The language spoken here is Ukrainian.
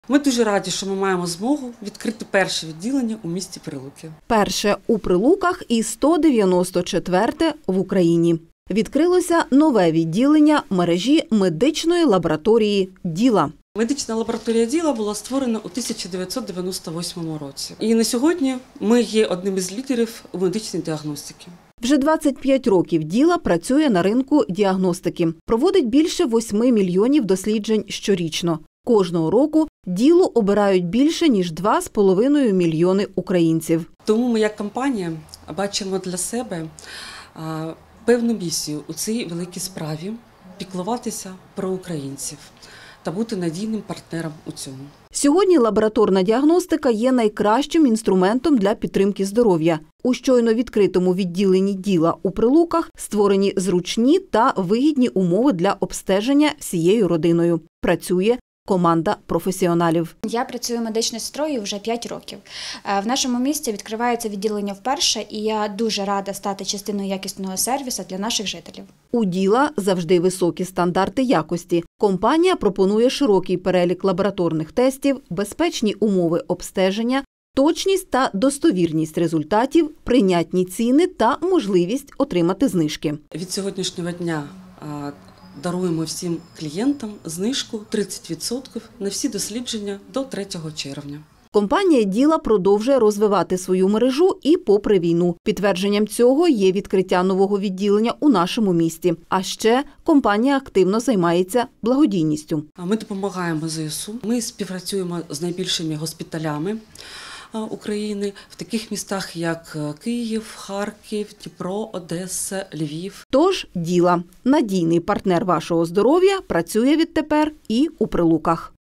Ми дуже раді, що ми маємо змогу відкрити перше відділення у місті Прилуки. Перше у Прилуках і 194-те в Україні. Відкрилося нове відділення мережі медичної лабораторії «Діла». Медична лабораторія «Діла» була створена у 1998 році. І на сьогодні ми є одним із лідерів у медичній діагностиці. Вже 25 років «Діла» працює на ринку діагностики. Проводить більше 8 мільйонів досліджень щорічно. Кожного року «Ділу» обирають більше, ніж 2,5 мільйони українців. Тому ми як компанія бачимо для себе певну місію у цій великій справі – піклуватися про українців та бути надійним партнером у цьому. Сьогодні лабораторна діагностика є найкращим інструментом для підтримки здоров'я. У щойно відкритому відділенні «Діла» у Прилуках створені зручні та вигідні умови для обстеження всією родиною. Працює команда професіоналів. Я працюю медичною сестрою вже 5 років. В нашому місті відкривається відділення вперше, і я дуже рада стати частиною якісного сервісу для наших жителів. У «Діла» завжди високі стандарти якості. Компанія пропонує широкий перелік лабораторних тестів, безпечні умови обстеження, точність та достовірність результатів, прийнятні ціни та можливість отримати знижки. Від сьогоднішнього дня даруємо всім клієнтам знижку 30% на всі дослідження до 3 червня. Компанія «Діла» продовжує розвивати свою мережу і попри війну. Підтвердженням цього є відкриття нового відділення у нашому місті. А ще компанія активно займається благодійністю. Ми допомагаємо ЗСУ, ми співпрацюємо з найбільшими госпіталями України в таких містах, як Київ, Харків, Дніпро, Одеса, Львів. Тож «Діла» – надійний партнер вашого здоров'я, працює відтепер і у Прилуках.